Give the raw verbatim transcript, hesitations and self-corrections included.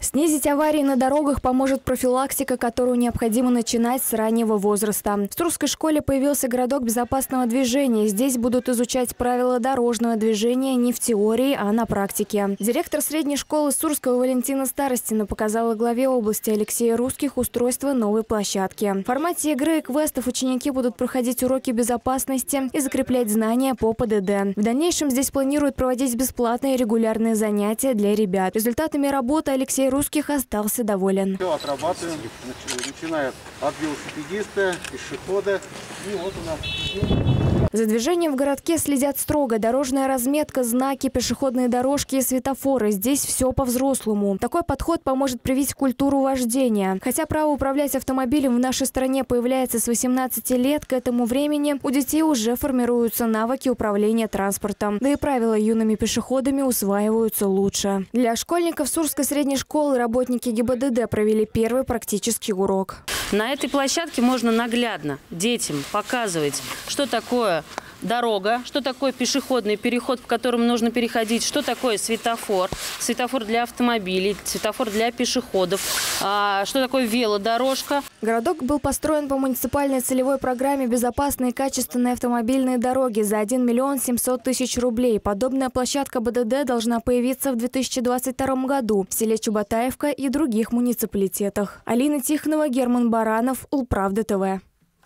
Снизить аварии на дорогах поможет профилактика, которую необходимо начинать с раннего возраста. В Сурской школе появился городок безопасного движения. Здесь будут изучать правила дорожного движения не в теории, а на практике. Директор средней школы Сурского Валентина Старостина показала главе области Алексея Русских устройство новой площадки. В формате игры и квестов ученики будут проходить уроки безопасности и закреплять знания по ПДД. В дальнейшем здесь планируют проводить бесплатные регулярные занятия для ребят. Результатами работы Алексей Русских остался доволен. Все отрабатываем, начиная от велосипедиста, пешехода. И вот у нас... За движением в городке следят строго. Дорожная разметка, знаки, пешеходные дорожки и светофоры. Здесь все по-взрослому. Такой подход поможет привить культуру вождения. Хотя право управлять автомобилем в нашей стране появляется с восемнадцати лет, к этому времени у детей уже формируются навыки управления транспортом. Да и правила юными пешеходами усваиваются лучше. Для школьников Сурской средней школы работники ГИБДД провели первый практический урок. На этой площадке можно наглядно детям показывать, что такое дорога, что такое пешеходный переход, в котором нужно переходить, что такое светофор, светофор для автомобилей, светофор для пешеходов, что такое велодорожка. Городок был построен по муниципальной целевой программе «Безопасные и качественные автомобильные дороги» за один миллион семьсот тысяч рублей. Подобная площадка БДД должна появиться в две тысячи двадцать втором году в селе Чубатаевка и других муниципалитетах. Алина Тихонова, Герман Баранов, Улправда ТВ.